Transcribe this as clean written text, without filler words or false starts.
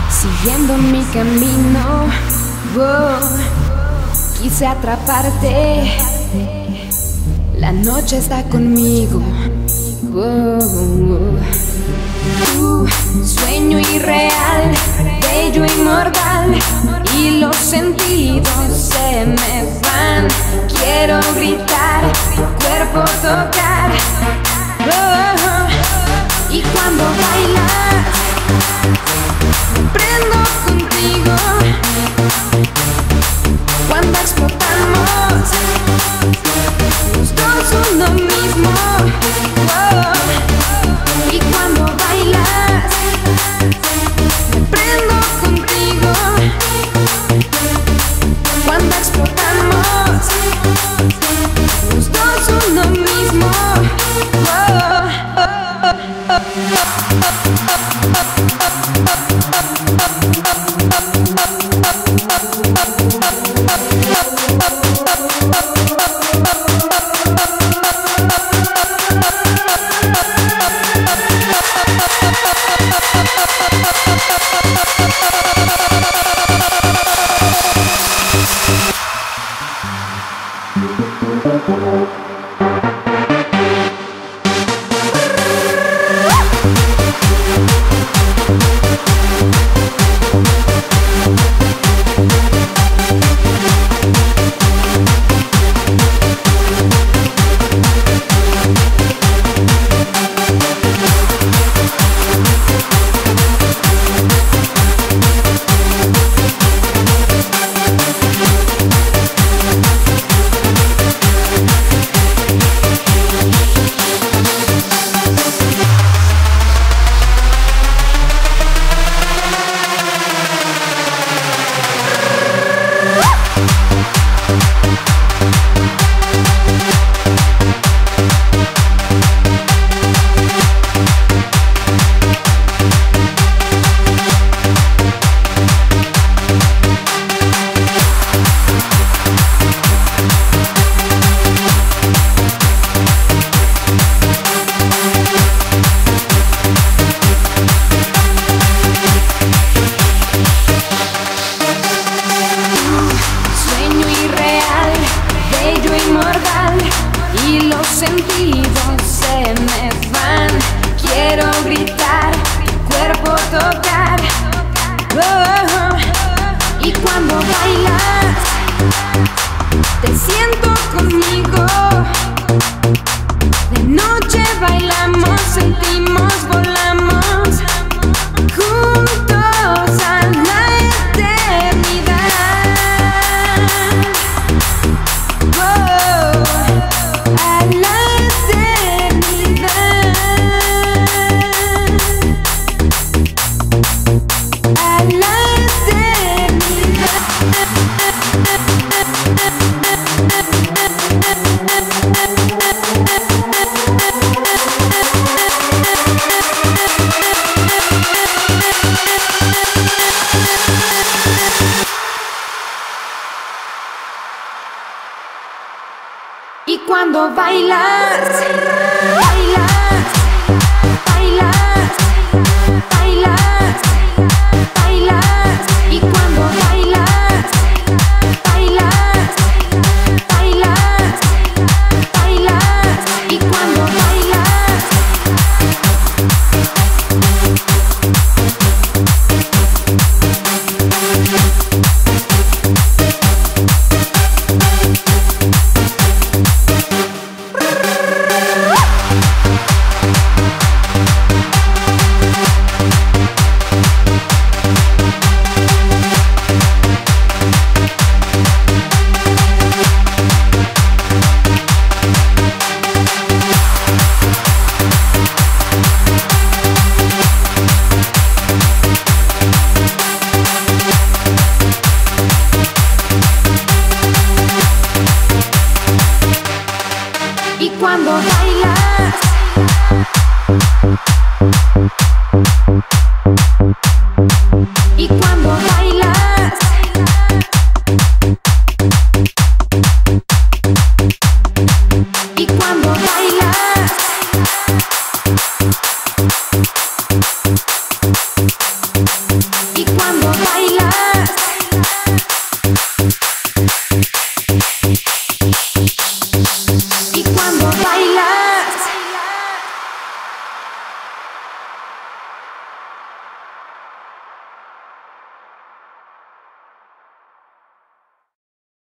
Siguiendo mi camino, quise atraparte. La noche está conmigo. Sueño irreal, bello inmortal, y los sentidos se me van. Quiero gritar, cuerpo tocar. Y cuando bailas, me prendo contigo. Cuando explotamos, los dos uno mismo. Y cuando bailas, me prendo contigo. Cuando explotamos, los dos uno mismo. Y los sentidos se me van. Quiero gritar, cuerpo tocar. Y cuando bailas, te siento conmigo. De noche bailamos, sentimos, volamos juntos a la eternidad. A la eternidad. A la eternidad. Y cuando bailas,